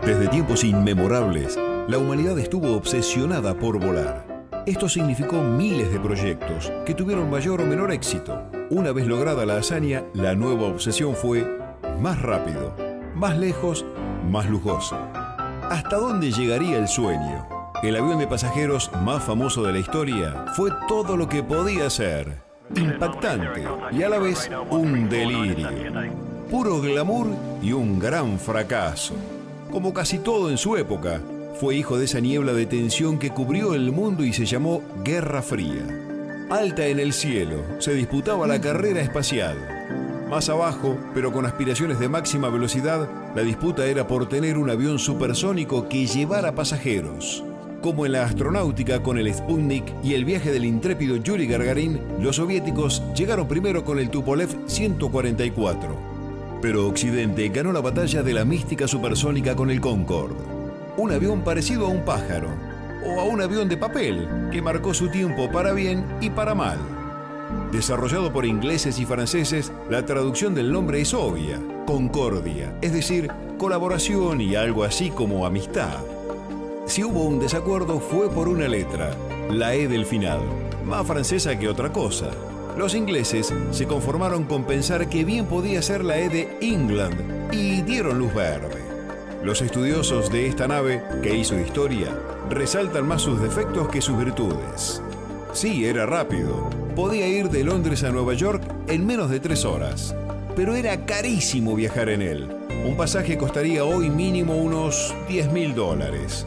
Desde tiempos inmemorables, la humanidad estuvo obsesionada por volar. Esto significó miles de proyectos que tuvieron mayor o menor éxito. Una vez lograda la hazaña, la nueva obsesión fue más rápido, más lejos, más lujoso. ¿Hasta dónde llegaría el sueño? El avión de pasajeros más famoso de la historia fue todo lo que podía ser. Impactante y a la vez un delirio. Puro glamour y un gran fracaso. Como casi todo en su época, fue hijo de esa niebla de tensión que cubrió el mundo y se llamó Guerra Fría. Alta en el cielo, se disputaba la carrera espacial. Más abajo, pero con aspiraciones de máxima velocidad, la disputa era por tener un avión supersónico que llevara pasajeros. Como en la astronáutica con el Sputnik y el viaje del intrépido Yuri Gagarin, los soviéticos llegaron primero con el Tupolev 144. Pero Occidente ganó la batalla de la mística supersónica con el Concorde. Un avión parecido a un pájaro, o a un avión de papel, que marcó su tiempo para bien y para mal. Desarrollado por ingleses y franceses, la traducción del nombre es obvia: concordia, es decir, colaboración y algo así como amistad. Si hubo un desacuerdo fue por una letra, la E del final, más francesa que otra cosa. Los ingleses se conformaron con pensar que bien podía ser la E de England y dieron luz verde. Los estudiosos de esta nave, que hizo historia, resaltan más sus defectos que sus virtudes. Sí, era rápido. Podía ir de Londres a Nueva York en menos de 3 horas. Pero era carísimo viajar en él. Un pasaje costaría hoy mínimo unos $10.000.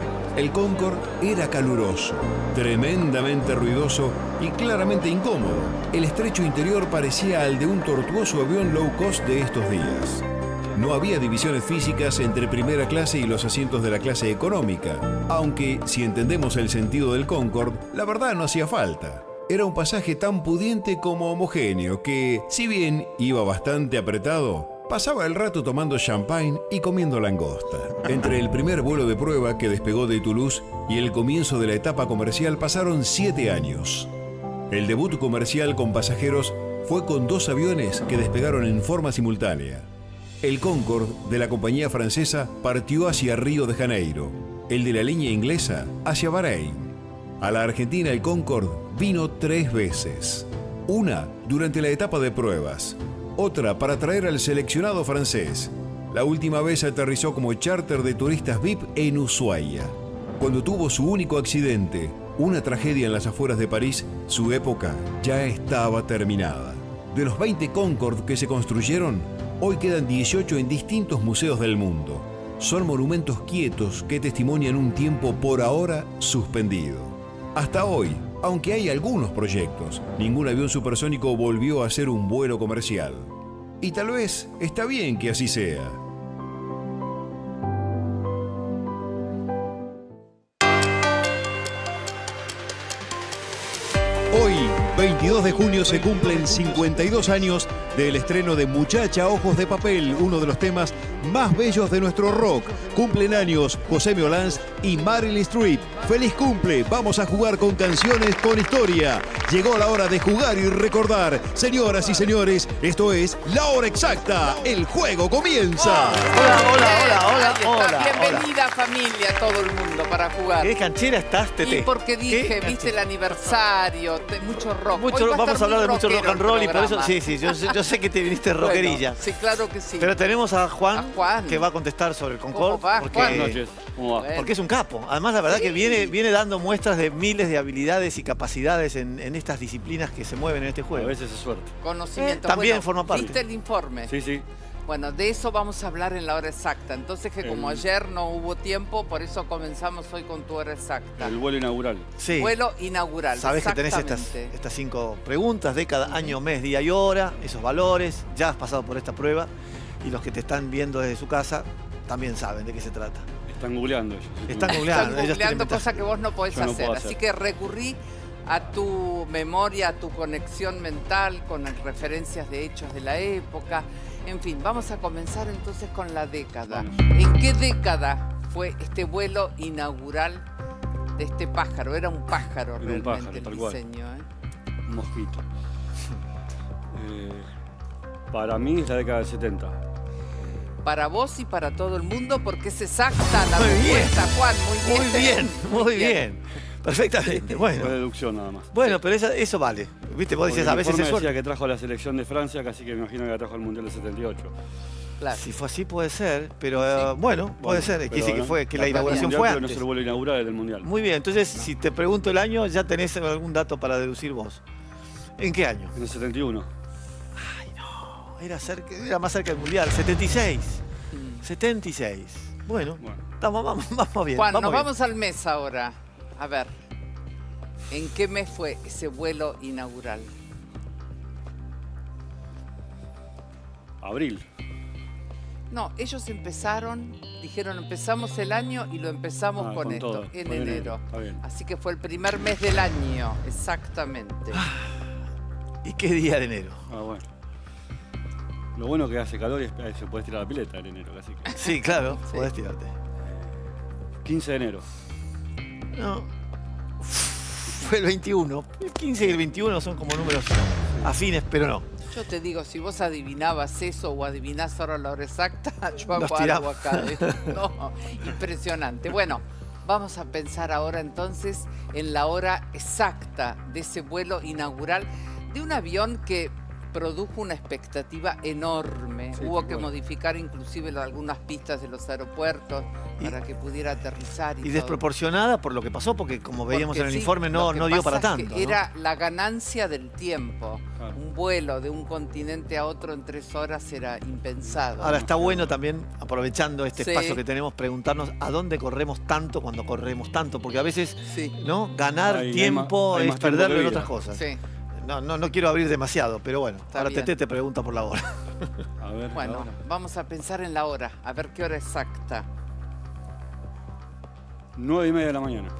El Concorde era caluroso, tremendamente ruidoso y claramente incómodo. El estrecho interior parecía al de un tortuoso avión low cost de estos días. No había divisiones físicas entre primera clase y los asientos de la clase económica, aunque, si entendemos el sentido del Concorde, la verdad no hacía falta. Era un pasaje tan pudiente como homogéneo que, si bien iba bastante apretado, pasaba el rato tomando champagne y comiendo langosta. Entre el primer vuelo de prueba que despegó de Toulouse y el comienzo de la etapa comercial pasaron 7 años. El debut comercial con pasajeros fue con 2 aviones que despegaron en forma simultánea. El Concorde de la compañía francesa partió hacia Río de Janeiro, el de la línea inglesa hacia Bahrein. A la Argentina el Concorde vino 3 veces. Una durante la etapa de pruebas, otra para traer al seleccionado francés. La última vez aterrizó como charter de turistas VIP en Ushuaia. Cuando tuvo su único accidente, una tragedia en las afueras de París, su época ya estaba terminada. De los 20 Concorde que se construyeron, hoy quedan 18 en distintos museos del mundo. Son monumentos quietos que testimonian un tiempo por ahora suspendido. Hasta hoy, aunque hay algunos proyectos, ningún avión supersónico volvió a ser un vuelo comercial. Y tal vez está bien que así sea. Hoy, 22 de junio, se cumplen 52 años del estreno de Muchacha Ojos de Papel, uno de los temas más bellos de nuestro rock. Cumplen años José Meolans y Meryl Streep. ¡Feliz cumple! Vamos a jugar con canciones con historia. Llegó la hora de jugar y recordar. Señoras y señores, esto es La Hora Exacta. El juego comienza. Hola. Bienvenida familia, todo el mundo, para jugar. ¿Qué canchera estás, Tete? Y porque dije, viste el aniversario, mucho rock. Vamos a hablar de mucho rock and roll y por eso, programa. sí, yo sé que te viniste rockerilla. Bueno, sí, claro que sí. Pero tenemos a Juan, que va a contestar sobre el Concorde. Buenas noches. ¿Cómo va? Porque es un capo. Además, la verdad que viene dando muestras de miles de habilidades y capacidades en estas disciplinas que se mueven en este A juego. veces es suerte. Conocimiento. También forma parte. ¿Viste el informe? Sí. Bueno, de eso vamos a hablar en la hora exacta. Entonces, que como ayer no hubo tiempo, por eso comenzamos hoy con tu hora exacta. El vuelo inaugural. Sí. Vuelo inaugural. Sabés que tenés estas 5 preguntas, década, año, mes, día y hora, esos valores. Ya has pasado por esta prueba y los que te están viendo desde su casa también saben de qué se trata. Están googleando ellos. Están googleando. Están googleando cosas que vos no podés Yo no hacer. puedo hacer. Así que recurrí a tu memoria, a tu conexión mental con referencias de hechos de la época. En fin, vamos a comenzar entonces con la década. Vamos. ¿En qué década fue este vuelo inaugural de este pájaro? Era un pájaro Era un realmente pájaro, el tal cual. diseño, ¿eh? Un mosquito. Para mí es la década del 70. para vos y para todo el mundo porque es exacta la Muy bien. respuesta, Juan. Muy bien. Perfectamente. Fue Bueno, deducción nada más. bueno, pero eso vale. ¿Viste? Vos decías, Porque a el veces informe es suerte. decía que trajo a la selección de Francia, casi que me imagino que la trajo al Mundial del 78. Claro. Si fue así puede ser, pero Sí. Bueno, puede ser. Es que pero dice que no, fue, que la trajo al inauguración Mundial, fue pero no antes. es el vuelo inaugural del Mundial. Muy bien, entonces si te pregunto el año, ya tenés algún dato para deducir vos. ¿En qué año? En el 71. Era más cerca del Mundial, 76. Mm. 76. Bueno, Bueno, vamos bien. Juan, nos bien. vamos al mes ahora. A ver, ¿en qué mes fue ese vuelo inaugural? abril. No, ellos dijeron empezamos el año y lo empezamos Ah, con esto, todo, en con enero. Está bien. Así que fue el primer mes del año, exactamente. ¿Y qué día de enero? Ah, bueno. Lo bueno que hace calor y se puede tirar la pileta en enero, así que. Sí, claro, Sí. podés tirarte. 15 de enero. No. Fue el 21. El 15 y el 21 son como números afines, pero no. Yo te digo, si vos adivinabas eso o adivinás ahora la hora exacta, yo Nos hago algo tiramos. acá. No, impresionante. Bueno, vamos a pensar ahora entonces en la hora exacta de ese vuelo inaugural de un avión que produjo una expectativa enorme. Sí, Hubo tal que cual. modificar inclusive algunas pistas de los aeropuertos Y- para que pudiera aterrizar y Y todo. desproporcionada por lo que pasó, porque como veíamos Porque en el sí, informe, lo no que dio pasa para es que tanto. ¿no? era la ganancia del tiempo. Claro. Un vuelo de un continente a otro en 3 horas era impensado. Ahora está bueno también, aprovechando este Sí. espacio que tenemos, preguntarnos a dónde corremos tanto cuando corremos tanto, porque a veces, Sí, ¿no? Ganar Hay tiempo más es tiempo perderlo que en vida. otras cosas. sí. No quiero abrir demasiado, pero bueno. Está Ahora bien. Tete te pregunta por la hora. A ver. Bueno, ahora. vamos a pensar en la hora, a ver qué hora exacta. 9:30 de la mañana.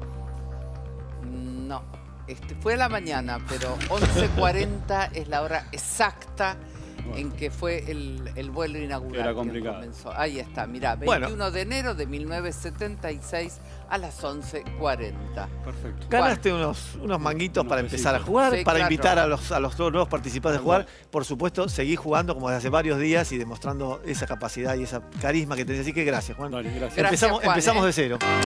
No, fue a la mañana, pero 11:40 es la hora exacta en que fue el vuelo inaugural. Era que complicado. comenzó. Ahí está, mirá, Bueno. 21 de enero de 1976 a las 11:40. Perfecto. Ganaste unos manguitos Unos para empezar a pesitos. jugar, Sí, para claro. invitar a los nuevos participantes a jugar. Tal Por supuesto, seguís jugando como desde hace varios días y demostrando esa capacidad y esa carisma que tenés. Así que gracias, Juan. Dale, gracias. Gracias, Juan, empezamos ¿eh? de cero.